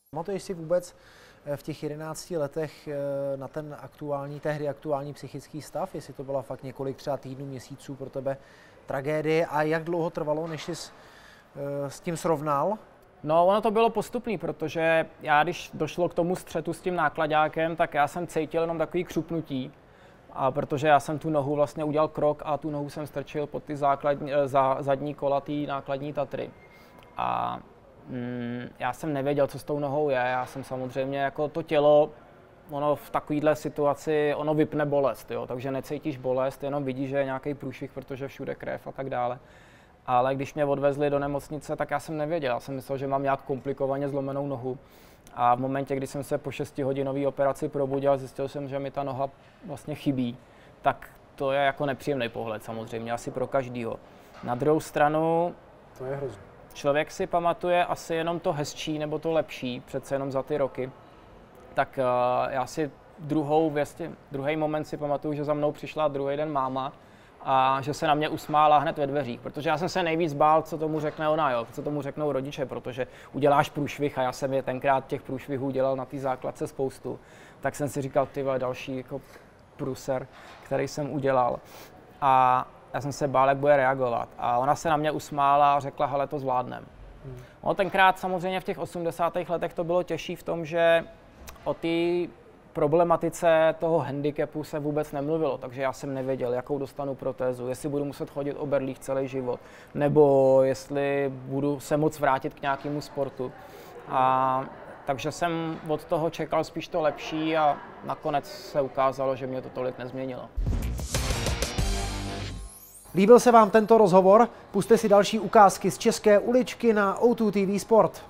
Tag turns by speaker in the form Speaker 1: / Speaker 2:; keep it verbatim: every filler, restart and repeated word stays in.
Speaker 1: Pamatuješ si vůbec v těch jedenácti letech na ten aktuální, tehdy aktuální psychický stav, jestli to byla fakt několik třeba týdnů, měsíců pro tebe tragédie a jak dlouho trvalo, než jsi s tím srovnal?
Speaker 2: No, ono to bylo postupný, protože já, když došlo k tomu střetu s tím nákladákem, tak já jsem cítil jenom takový křupnutí, a protože já jsem tu nohu vlastně udělal krok a tu nohu jsem strčil pod ty základní, za, zadní kola té nákladní Tatry. A mm, já jsem nevěděl, co s tou nohou je. Já jsem samozřejmě jako to tělo, ono v takovéhle situaci, ono vypne bolest, jo? Takže necítíš bolest, jenom vidíš, že je nějaký průšvih, protože všude krev a tak dále. Ale když mě odvezli do nemocnice, tak já jsem nevěděl. Já jsem myslel, že mám nějak komplikovaně zlomenou nohu. A v momentě, kdy jsem se po šestihodinové operaci probudil, zjistil jsem, že mi ta noha vlastně chybí. Tak to je jako nepříjemný pohled samozřejmě, asi pro každýho. Na druhou stranu,
Speaker 1: to je hrozný.
Speaker 2: Člověk si pamatuje asi jenom to hezčí nebo to lepší, přece jenom za ty roky. Tak uh, já si druhou věstě, druhý moment si pamatuju, že za mnou přišla druhý den máma a že se na mě usmála hned ve dveřích, protože já jsem se nejvíc bál, co tomu řekne ona, jo, co tomu řeknou rodiče, protože uděláš průšvih a já jsem je tenkrát těch průšvihů dělal na té základce spoustu, tak jsem si říkal, ty vole, další jako průser, který jsem udělal. A já jsem se bál, jak bude reagovat. A ona se na mě usmála a řekla, hele, to zvládnem. Hmm. No, tenkrát samozřejmě v těch osmdesátých letech to bylo těžší v tom, že o té problematice toho handicapu se vůbec nemluvilo, takže já jsem nevěděl, jakou dostanu protézu, jestli budu muset chodit o berlích celý život, nebo jestli budu se moc vrátit k nějakému sportu. A takže jsem od toho čekal spíš to lepší a nakonec se ukázalo, že mě to tolik nezměnilo.
Speaker 1: Líbil se vám tento rozhovor? Pusťte si další ukázky z české uličky na O dva T V Sport.